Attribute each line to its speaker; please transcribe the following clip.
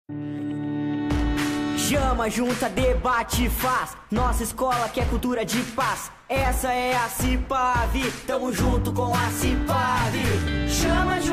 Speaker 1: Chama, junta, debate, faz. Nossa escola quer cultura de paz. Essa é a Cipav, tamo junto com a Cipav. Chama,